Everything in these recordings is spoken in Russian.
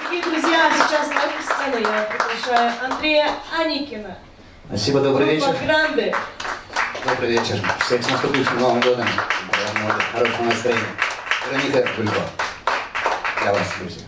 Дорогие друзья, сейчас на эту сцену я приглашаю Андрея Аникина. Спасибо, добрый вечер. Гранды. Добрый вечер. Всех с наступившим Новым годом. Хорошего настроения. Вероника Гулько. Для вас, друзья.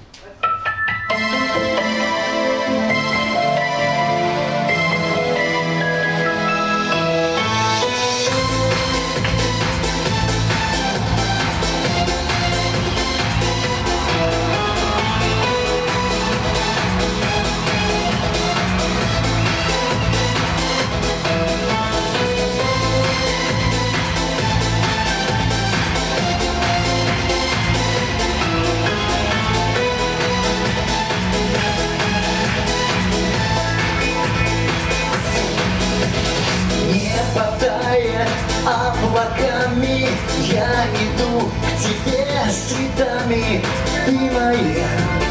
Облаками я иду к тебе с цветами. Ты моя,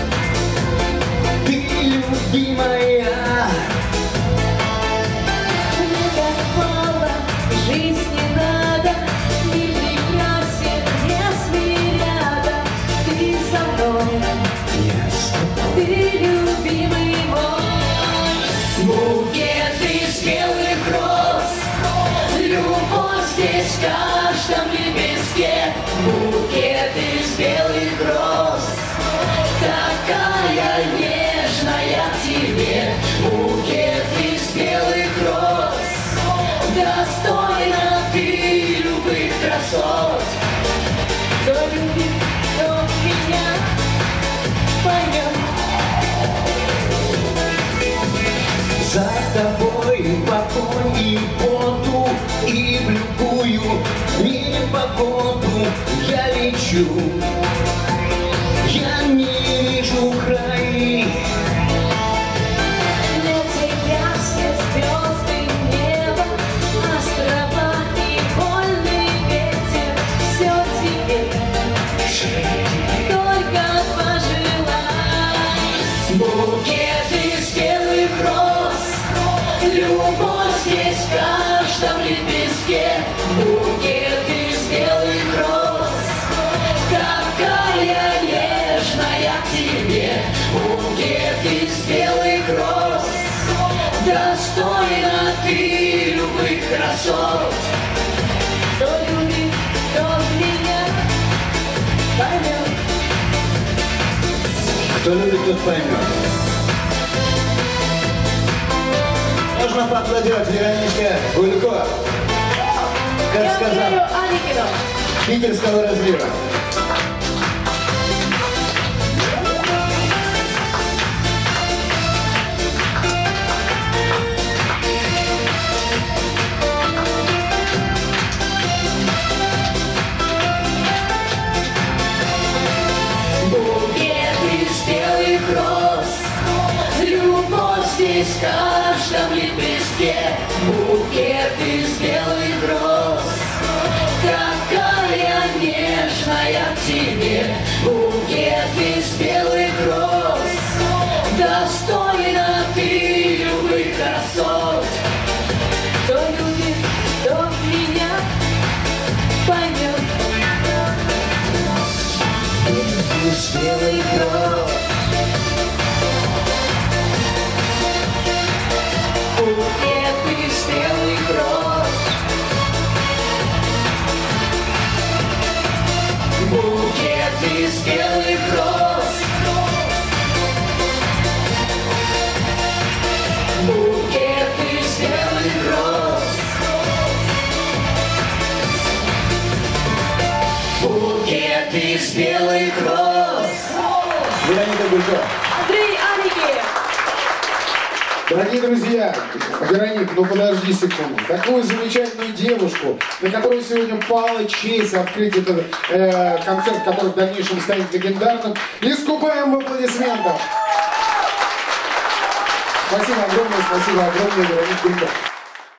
ты любимая. Мне так мало, жизнь не надо, мир прекрасен, если рядом ты со мной, Я с тобой. ты любимый мой. Букет из белых роз, любовь здесь в каждом лепестке. Букет из белых роз, такая нежная к тебе. Букет из белых роз, достойна ты любых красот. Кто любит, кто меня поймет. За тобой по и поту, и в любую непогоду я лечу. Я не вижу краи. Для тебя все звезды неба, острова и вольный ветер. Все тебе, только пожелай. Букет из белых роз, любовь здесь в каждом лепестке. Букет из белых роз, такая нежная к тебе. Букет из белых роз, достойна ты любых красот. Кто любит, кто меня поймет. Кто любит, тот поймет. Можно поаплодировать Вероничке Гулько. Как Я сказал, Андрею Аникину. питерского разлива. Букет из белых роз, любовь здесь в каждом лепестке. Букет из белых роз, такая нежная к тебе. Букет из белых роз, достойна ты любых красот. Кто любит, кто меня поймет. Из белых роз, букет из белых роз, букет из белых роз, букет из белых роз, букет из белых роз. Вероника Гулько. Андрей Аникин. Дорогие друзья, Вероника, ну подожди секунду. Такую замечательную девушку, на которую сегодня пала честь открыть этот концерт, который в дальнейшем станет легендарным, искупаем в аплодисментах. Спасибо огромное, Вероника Гулько.